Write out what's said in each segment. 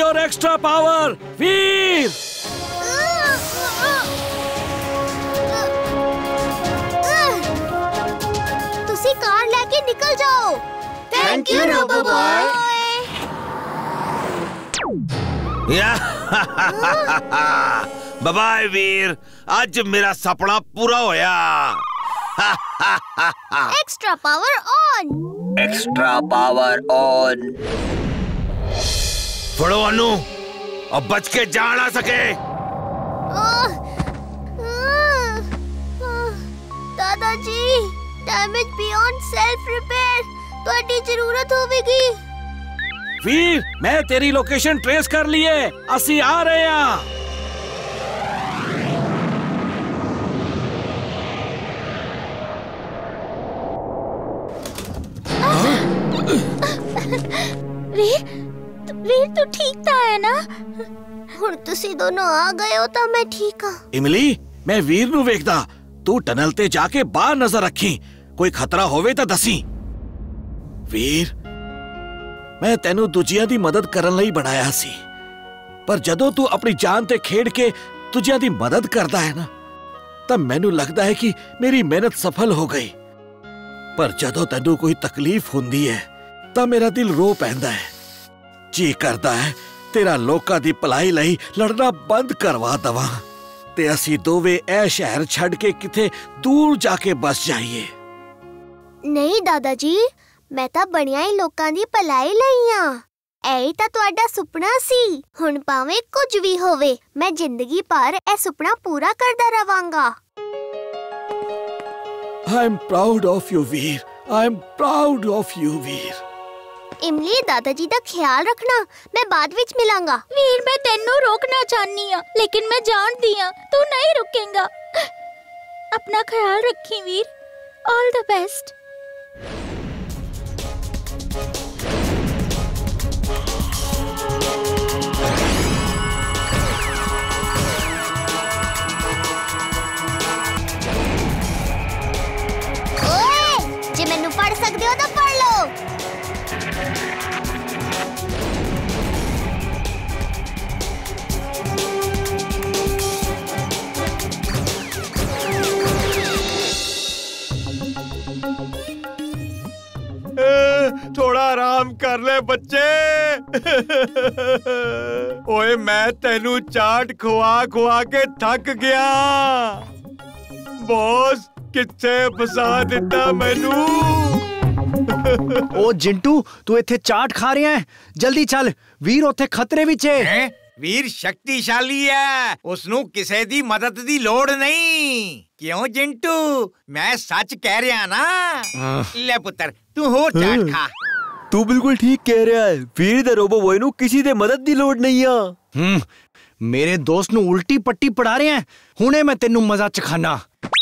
Your extra power वीर। तुसी car लेके निकल जाओ। Thank you robo boy. Bye bye वीर, आज मेरा सपना पूरा होया। Extra power on. Extra power on. फड़ो अनु, अब बच के जा ना सके। दादाजी, डैमेज बियॉन्ड सेल्फ रिपेयर, ਤੁਹਾਡੀ ਜ਼ਰੂरत होगी। वीर, मैं तेरी लोकेशन ट्रेस कर लिए, असी आ रहे हैं। वीर तू ठीक था है ना? हुण तुसी दोनों आ गए हो तो मैं ठीक हाँ। इमली, मैं वीर नू वेखदा, तू टनल ते जाके बाहर नजर रखी, कोई खतरा होवे तो दसी। वीर, मैं तेनू दूजियां दी मदद करन लई बनाया सी, पर जदों तू अपनी जान ते खेड के दूजियां दी मदद करदा है ना, तब मैनू लगदा है कि मेरी मेहनत सफल हो गई। पर जदों तेनू कोई तकलीफ हुंदी है तब मेरा दिल रो पैंदा है। जी करदा है तेरा लोकां दी भलाई लई लड़ना बंद करवा दवा ते असी दोवे ए शहर छड़ के किथे दूर जाके बस जाइए। नहीं दादाजी, मैं तो बणिया ही लोकां दी भलाई लई हां। ऐही तां तुहाडा सुपना सी। हुण भावें कुछ भी होवे, मैं जिंदगी भर ए सुपना पूरा करदा रवांगा। I am proud of you, Veer. I am proud of you, वीर। इमली, दादाजी दा ख्याल रखना, मैं बाद विच मिलांगा। वीर, मैं तेनू रोकना चाहनी हां, लेकिन मैं जानदी हां तू नहीं रुकेगा। अपना ख्याल रखी वीर। All the best. जे मैनू पढ़ सकते हो तो पढ़ लो। थोड़ा आराम कर ले बच्चे। ओए, मैं तेनू चाट खुआ खुआ के थक गया। बॉस किथे फसा दिता मैनू। ओ जिंटू, तू इथे चाट खा रहा है? जल्दी चल, वीर उथे खतरे विच है। वीर शक्तिशाली है, उसनू किसे दी मदद दी लोड़ नहीं। क्यों जिंटू, मैं सच कह रहा ना? ले पुत्र, तू होर चाट खा। तू बिल्कुल ठीक कह रहा है। वीर दे रोबो बॉय नू किसी दे मदद दी लोड़ नहीं आ। मेरे दोस्त नू उल्टी पट्टी पढ़ा रहे हैं, हुणे मैं तेनू मजा चखाना।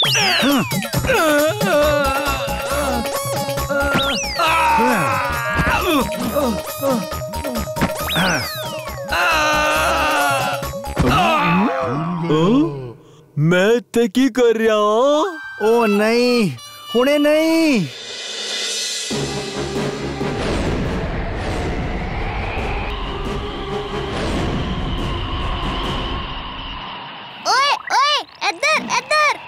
मैं ते की कर रहा हूँ? ओ नहीं, हुणे नहीं। ओए ओए, इधर इधर।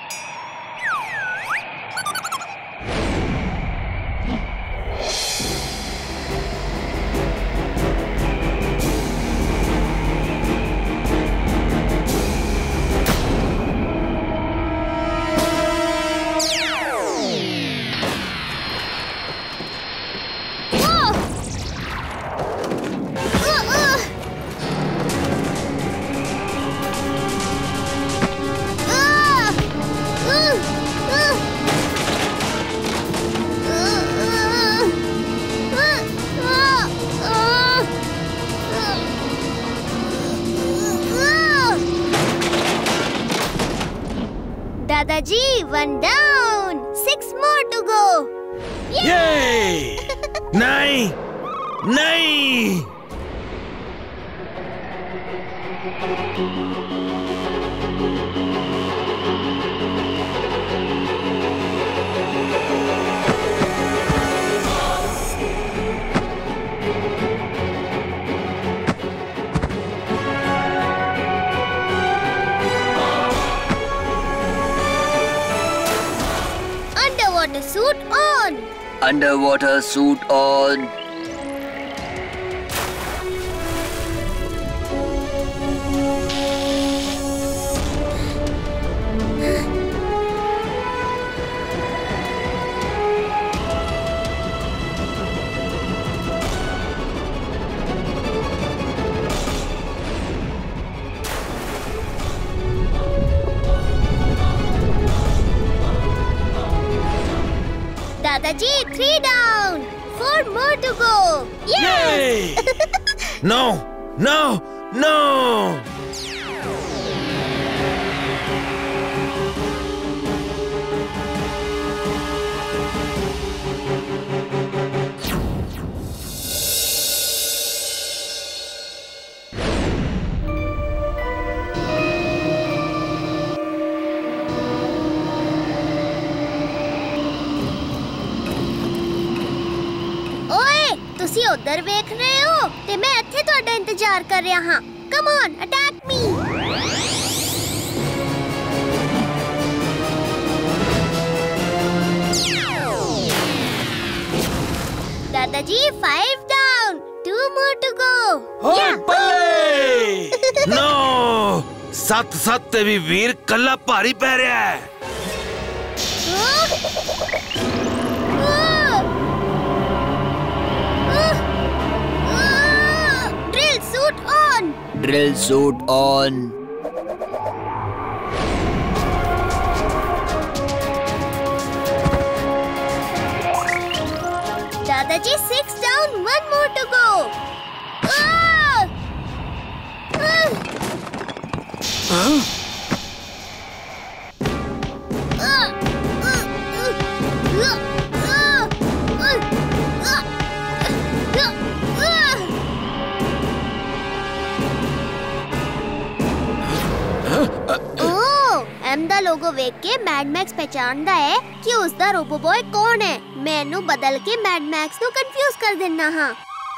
दादाजी, 1 down, 6 more to go. ये नहीं नहीं। Underwater suit on. Underwater suit on. Dadaji, 3 down. 4 more to go. Yay! No! No! No! ਤੁਸੀਂ ਉਧਰ ਵੇਖ ਰਹੇ ਹੋ ਤੇ ਮੈਂ ਇੱਥੇ ਤੁਹਾਡਾ ਇੰਤਜ਼ਾਰ ਕਰ ਰਿਹਾ ਹਾਂ। Come on, attack me. ਦਾਦਾ ਜੀ 5 down, 2 more to go। No! 7 ਤੇ ਵੀ ਵੀਰ ਕੱਲਾ ਭਾਰੀ ਪੈ ਰਿਹਾ ਹੈ। Drill suit on. Dadaji, 6 down, 1 more to go. ਦਾ ਲੋਗੋ ਵੇਖ ਕੇ ਮੈਡ ਮੈਕਸ ਪਹਿਚਾਨਦਾ ਹੈ ਕਿ ਉਸ ਦਾ ਰੋਬੋ ਬॉय ਕੌਣ ਹੈ। ਮੈਂ ਇਹਨੂੰ ਬਦਲ ਕੇ ਮੈਡ ਮੈਕਸ ਨੂੰ ਕੰਫਿਊਜ਼ ਕਰ ਦਿੰਨਾ ਹਾਂ।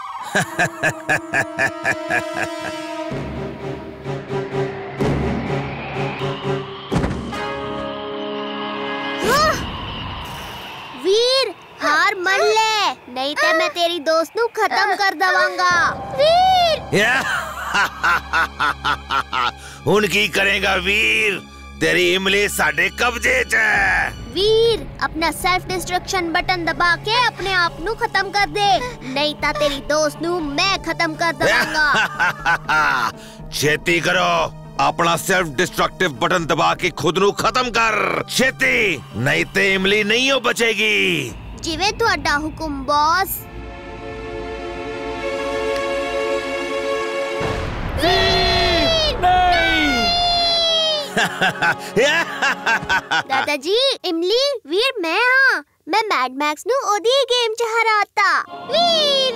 ਵੀਰ ਹਾਰ ਮੰਨ ਲੈ, ਨਹੀਂ ਤੇ ਮੈਂ ਤੇਰੀ ਦੋਸਤ ਨੂੰ ਖਤਮ ਕਰ ਦਵਾਂਗਾ। ਵੀਰ ਹੁਣ ਕੀ ਕਰੇਗਾ ਵੀਰ? तेरी इमली साडे कब्जे च है। वीर अपना सेल्फ डिस्ट्रक्शन बटन दबा के अपने आप नू खत्म कर दे, नहीं ता तेरी दोस्त नू मैं खत्म कर दूंगा। छेती करो, अपना सेल्फ डिस्ट्रक्टिव बटन दबा के खुद नू खत्म कर छेती, नहीं ते इमली नहीं हो बचेगी। जिवें तुहाडा हुकुम बॉस। दादाजी, इमली वीर मैं हाँ, मैं मैड मैक्स नू ओदी गेम च हराता। वीर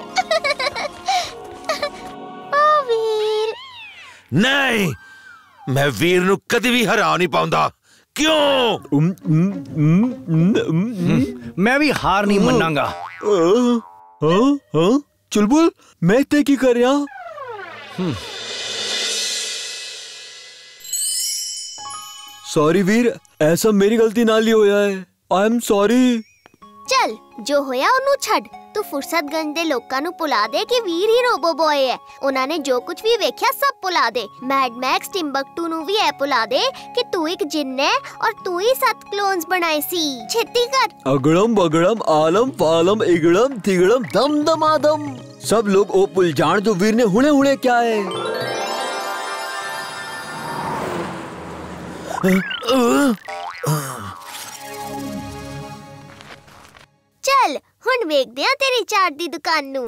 ओ वीर नहीं, मैं वीर नू कदी भी हरा नहीं पाऊंगा। क्यों? मैं भी हार नहीं मनांगा। चुलबुल, मैं इत्थे की कर रहा? सॉरी वीर, ऐसा मेरी गलती नाल ही होया है। I am sorry. चल जो होया उन्हें छड़, तू फुरसतगंज दे लोकां नू भुला दे कि वीर ही रोबो बॉय है। उन्हां ने जो कुछ भी वेख्या सब भुला दे। मैड मैक्स टिम्बकटू नू भी ऐ भुला दे कि तू एक जिन्न है और तू ही 7 क्लोन्स बनाए सी। छेती कर। अगड़म बगड़म आलम फालम इगड़म तिगड़म दम दमादम, सब लोग ओ भुल जान जो वीर ने हुणे हुणे क्या है। चल हुण वेखदे आ तेरी चाट दी दुकान नू।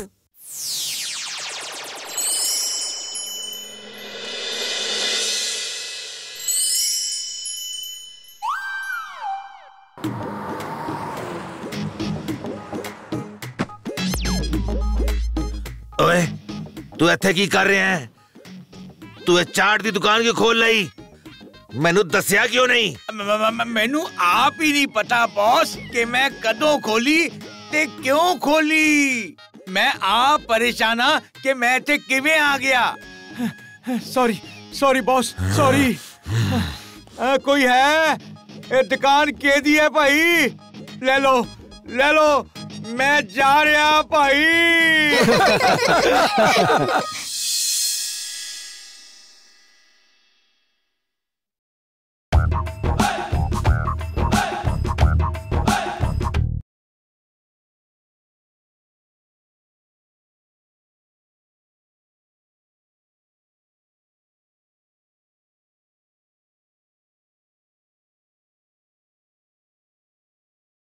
ओए, तू इत्थे की कर रहा है? तू चाट दी दुकान क्यों खोल लई? मैनू दस्या क्यों नहीं? मैनू आप ही नहीं पता बॉस कि मैं कदों खोली ते क्यों खोली। मैं आप परेशान हाँ कि मैं इत्थे किवें आ गया। Sorry sorry boss, sorry. कोई है? ये दुकान केदी है भाई? ले लो मैं जा रहा भाई।